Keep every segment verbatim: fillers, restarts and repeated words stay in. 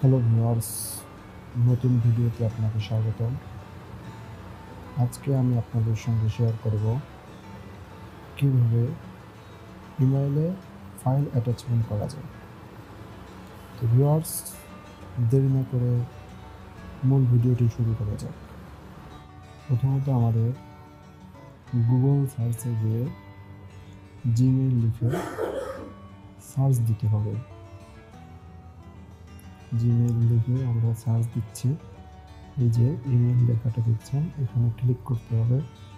Hello viewers, নতুন ভিডিওতে আপনাকে স্বাগতম। আজকে আমি আপনাদের সঙ্গে শেয়ার করব কিভাবে ইমেইলে ফাইল অ্যাটাচমেন্ট করা যায়। তো ভিউয়ার্স, দেরি না করে মূল ভিডিওটি শুরু করা যাক। প্রথমত আমাদের গুগল সার্চে গিয়ে জিমেইল লিখে সার্চ দিতে হবে। জিমেইল লিখে আমরা সার্চ দিচ্ছি। এই যে ইমেইল লেখাটা দেখছেন, এখানে ক্লিক করতে হবে।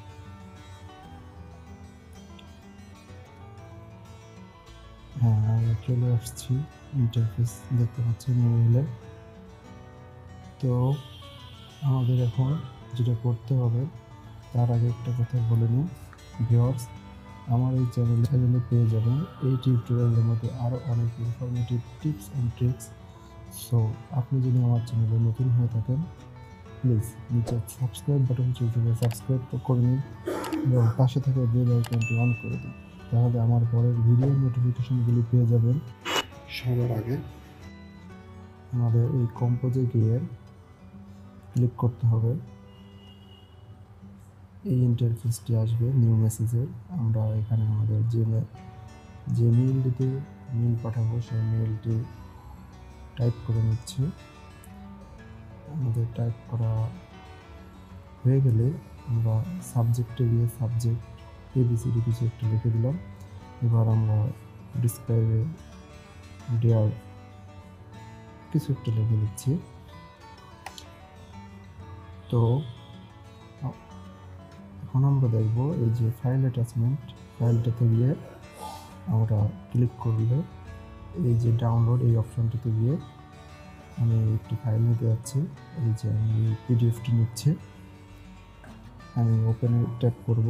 হ্যাঁ, আমি চলে আসছি, ইন্টারফেস দেখতে পাচ্ছেন ইমেইলে। তো আমাদের এখন যেটা করতে হবে, তার আগে একটা কথা বলে নিই ভিউয়ার্স, আমার এই চ্যানেল চ্যানেলে পেয়ে যাবেন এই টিউটোরিয়ালের মতো আরও অনেক informative tips and tricks. So আপনি যদি আমার চ্যানেলে নতুন হয়ে থাকেন, প্লিজ নিচে সাবস্ক্রাইব বাটন চলছে, সাবস্ক্রাইব করে নিন এবং পাশে থাকা বেল আইকনটি অন করে দিন, তাহলে আমার পরের ভিডিওর নোটিফিকেশনগুলি পেয়ে যাবেন সবার আগে। আমাদের এই কম্পোজে গিয়ে ক্লিক করতে হবে। এই ইন্টারফেসটি আসবে নিউ মেসেজের। আমরা এখানে আমাদের যে যে মেইলটিতে মেইল পাঠাবো সেই মেইলটি টাইপ করে নিচ্ছি। আমাদের টাইপ করা হয়ে গেলে আমরা সাবজেক্টে গিয়ে সাবজেক্ট এবিসিডি কিছু একটা লিখে দিলাম। এবার আমরা ডিসক্রাইবে ডিয়ার কিছু একটা লিখে দিচ্ছি। তো এখন আমরা দেখব এই যে ফাইল অ্যাটাচমেন্ট, ফাইলটাতে গিয়ে আমরা ক্লিক করলে এই যে ডাউনলোড এই অপশনটাতে গিয়ে আমি একটি ফাইল নিতে যাচ্ছি। এই যে আমি পিডিএফটি নিচ্ছি, আমি ওপেনে ট্যাপ করব।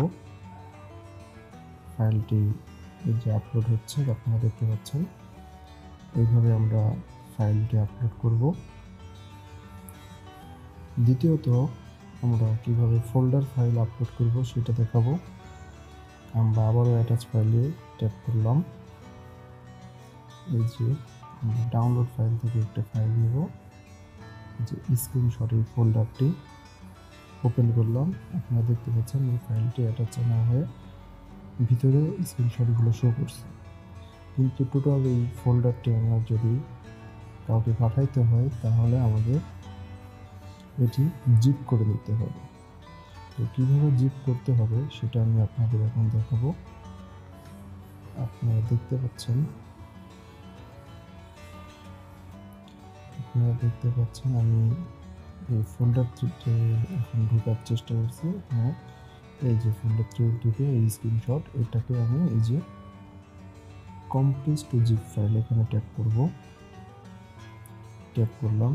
ফাইলটি এই যে আপলোড হচ্ছে, আপনারা দেখতে পাচ্ছেন। এইভাবে আমরা ফাইলটি আপলোড করব। দ্বিতীয়ত আমরা কিভাবে ফোল্ডার ফাইল আপলোড করব সেটা দেখাবো। আমরা আবারও অ্যাটাচ ফাইলে ট্যাপ করলাম। এই যে আমরা ডাউনলোড ফাইল থেকে একটা ফাইল নেব, যে স্ক্রিনশট এই ফোল্ডারটি ওপেন করলাম। আপনারা দেখতে পাচ্ছেন এই ফাইলটি অ্যাটাচ না হয়ে ভিতরে স্ক্রিনশটগুলো শো করছে, কিন্তু টোটাল এই ফোল্ডারটি আমরা যদি কাউকে পাঠাইতে হয় তাহলে আমাদের এটি জিপ করে দিতে হবে। তো কীভাবে জিপ করতে হবে সেটা আমি আপনাদের এখন দেখাবো। আপনারা দেখতে পাচ্ছেন আপনারা দেখতে পাচ্ছেন আমি এই ফোল্ডারটিতে এখন ঢোকার চেষ্টা করছি। হ্যাঁ, এই যে ফোল্ডারটি ঢুকে এই স্ক্রিনশট, এটাকে আমি এই যে কমপ্লিট টু জিপ ফাইল এখানে ট্যাপ করব। ট্যাপ করলাম,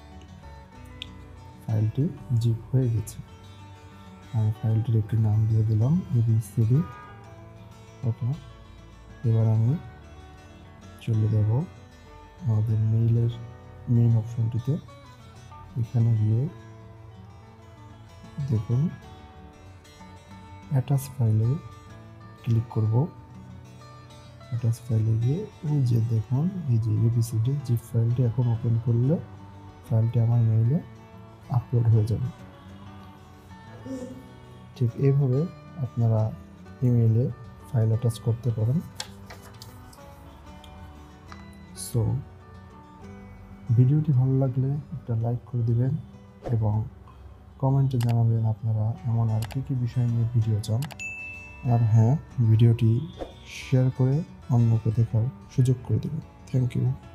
ফাইলটি জিপ হয়ে গেছে। আমি ফাইলটির একটি নাম দিয়ে দিলাম এবিসিডি। ওকে, এবার আমি চলে যাব আমাদের মেইলের মেইন অপশনটিতে। এখানে গিয়ে দেখুন অ্যাটাচ ফাইলে ক্লিক করব। অ্যাটাচ ফাইলে গিয়ে এই যে দেখুন এই যে এবিসিডি জিপ ফাইলটি এখন ওপেন করলে ফাইলটি আমার মেইলে আপলোড হয়ে যাবে। ঠিক এইভাবে আপনারা ইমেইলে ফাইল অ্যাটাচ করতে পারেন। সো ভিডিওটি ভালো লাগলে একটা লাইক করে দিবেন এবং কমেন্টে জানাবেন আপনারা এমন আর কী কী বিষয় নিয়ে ভিডিও চান। আর হ্যাঁ, ভিডিওটি শেয়ার করে অন্যকে দেখার সুযোগ করে দেবেন। Thank you.